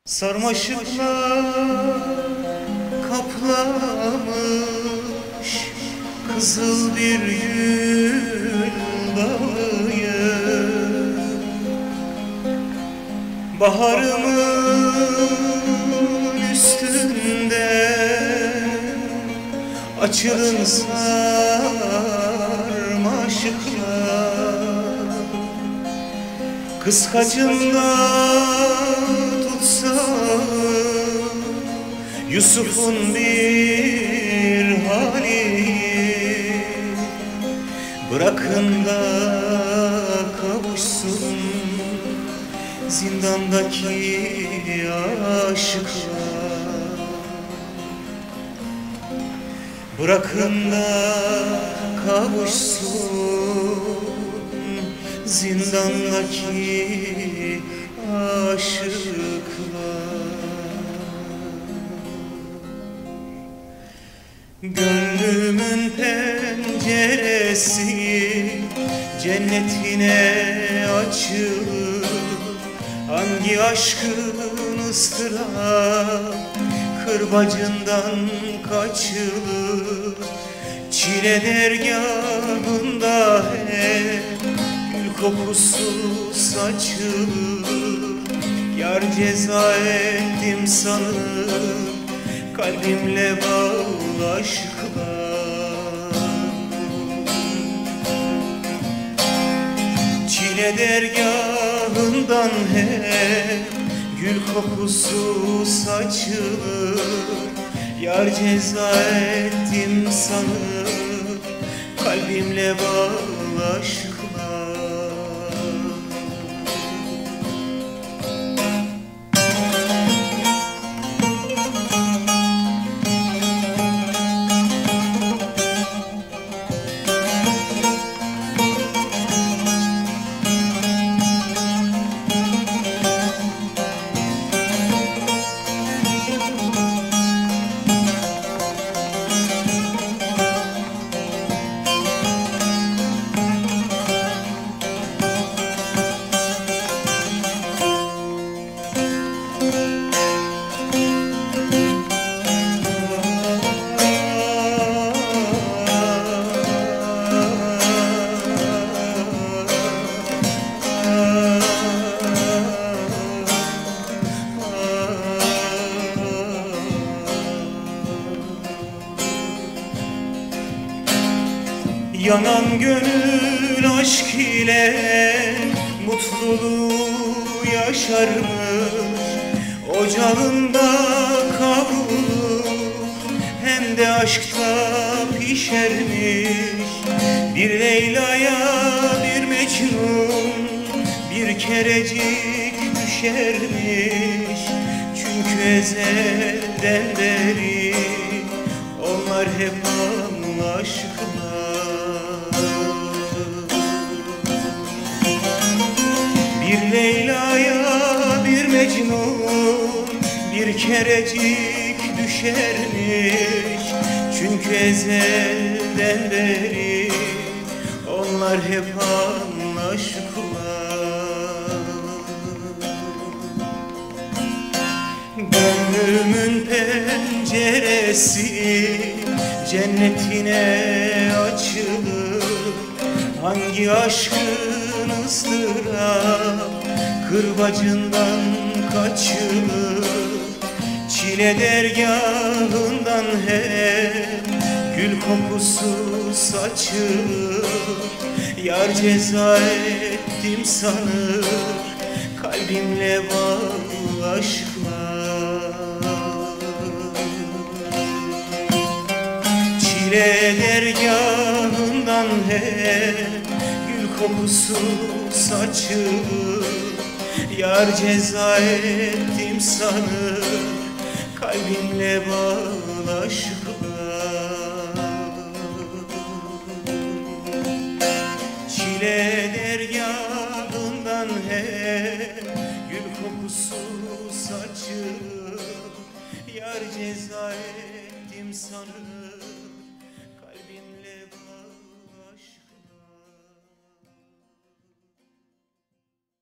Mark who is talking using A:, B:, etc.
A: Sarmaşıklar kaplamış kızıl bir gül dağı, baharımın üstünde açılın sarmaşıklar. Kıskacında tutsa Yusuf'un bir hali, bırakın da kavuşsun zindandaki aşıklar. Bırakın da kavuşsun zindandaki aşıklar. Gönlümün penceresi cennetine açılır. Hangi aşkın ıstırap kırbacından kaçılır. Çile dergahında hep gül kokusu saçılır. Yar ceza ettim sanırım kalbimle bağlı aşklar. Çile dergahından hep gül kokusu saçılır. Yar ceza ettim sanırım kalbimle bağlı aşklar. Yanan gönül aşk ile mutluluğu yaşarmış. Ocağında kavrulur hem de aşkta pişermiş. Bir Leyla'ya bir Mecnun bir kerecik düşermiş. Çünkü ezelden beri onlar hep aşıklar. Bir Leyla'ya bir Mecnun bir kerecik düşermiş. Çünkü ezelden beri onlar hep aşıklar. Gönlümün penceresi cennetine açılır. Hangi aşkın ıstırap kırbacından kaçılır. Çile dergahından hep gül kokusu saçılır. Yar ceza ettim sanır kalbimle bağlı aşklar. Çile dergahından hep gül kokusu saçılır. Yar ceza ettim sanır kalbimle bağlı aşklar. Çile dergahından hep gül kokusu saçılır. Yar ceza ettim sanır